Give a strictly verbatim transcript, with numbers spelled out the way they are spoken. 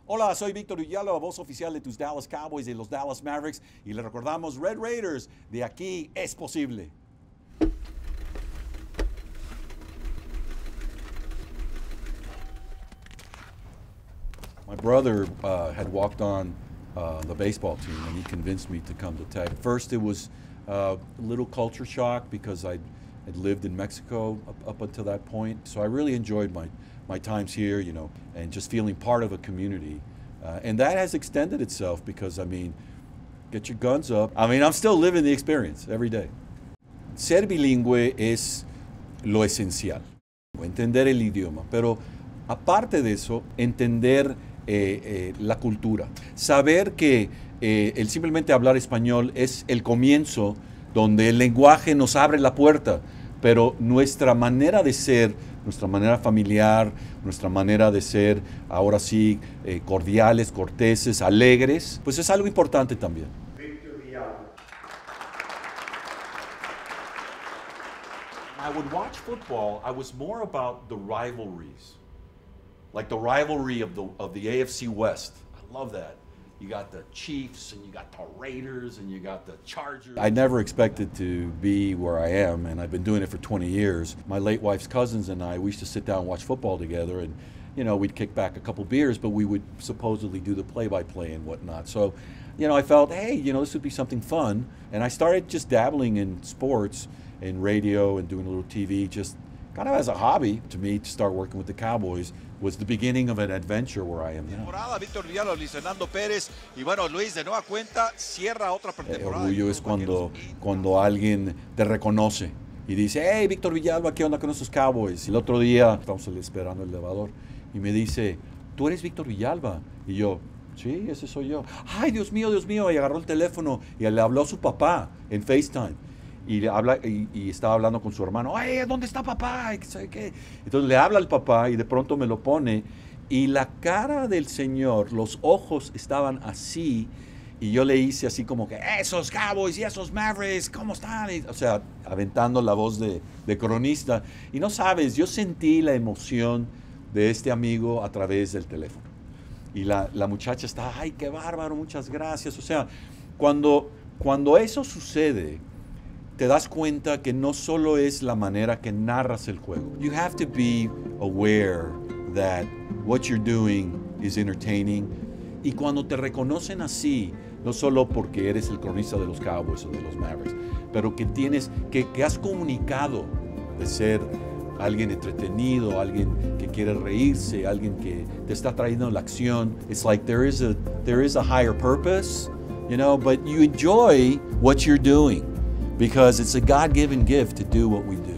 Hola, soy Víctor Villalba, voz oficial de tus Dallas Cowboys y de los Dallas Mavericks, y le recordamos Red Raiders, de aquí es posible. My brother uh, had walked on uh, the baseball team, and he convinced me to come to Tech. First, it was uh, a little culture shock because I'd, I'd lived in Mexico up, up until that point. So I really enjoyed my, my times here, you know, and just feeling part of a community. Uh, and that has extended itself because, I mean, get your guns up. I mean, I'm still living the experience every day. Ser bilingüe es lo esencial, entender el idioma, pero aparte de eso, entender eh, eh, la cultura. Saber que eh, el simplemente hablar español es el comienzo donde el lenguaje nos abre la puerta, pero nuestra manera de ser, nuestra manera familiar, nuestra manera de ser, ahora sí, eh, cordiales, corteses, alegres, pues es algo importante también. I would watch football, I was more about the rivalries. Like the rivalry of the of the A F C West. I love that. You got the Chiefs and you got the Raiders and you got the Chargers. I never expected to be where I am, and I've been doing it for twenty years. My late wife's cousins and I, we used to sit down and watch football together, and you know, we'd kick back a couple beers, but we would supposedly do the play-by-play and whatnot. So, you know, I felt, hey, you know, this would be something fun, and I started just dabbling in sports and radio and doing a little T V, just kind of as a hobby. To me, to start working with the Cowboys was the beginning of an adventure where I am now. Víctor Villalba, Luis Fernando Pérez, y bueno, Luis, de nueva cuenta, cierra otra pretemporada. El orgullo es cuando, cuando alguien te reconoce y dice, hey, Víctor Villalba, ¿qué onda con esos Cowboys? Y el otro día, estamos esperando el elevador, y me dice, ¿tú eres Víctor Villalba? Y yo, sí, ese soy yo. Ay, Dios mío, Dios mío, y agarró el teléfono y le habló a su papá en FaceTime. Y, le habla, y, y estaba hablando con su hermano, ¡ay, ¿dónde está papá? ¿Sabe qué? Entonces le habla al papá y de pronto me lo pone, y la cara del señor, los ojos estaban así, y yo le hice así como que, esos Cowboys y esos Mavericks, ¿cómo están? Y, o sea, aventando la voz de, de cronista. Y no sabes, yo sentí la emoción de este amigo a través del teléfono. Y la, la muchacha está, ¡ay, qué bárbaro, muchas gracias! O sea, cuando, cuando eso sucede, te das cuenta que no solo es la manera que narras el juego. You have to be aware that what you're doing is entertaining. Y cuando te reconocen así, no solo porque eres el cronista de los Cowboys o de los Mavericks, pero que tienes, que, que has comunicado de ser alguien entretenido, alguien que quiere reírse, alguien que te está trayendo la acción. It's like there is a, there is a higher purpose, you know, but you enjoy what you're doing, because it's a God-given gift to do what we do.